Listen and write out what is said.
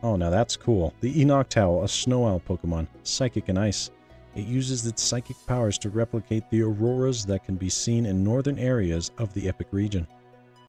Oh, now that's cool. The Noctowl, a snow owl Pokemon, psychic and ice. It uses its psychic powers to replicate the auroras that can be seen in northern areas of the Epoch Region.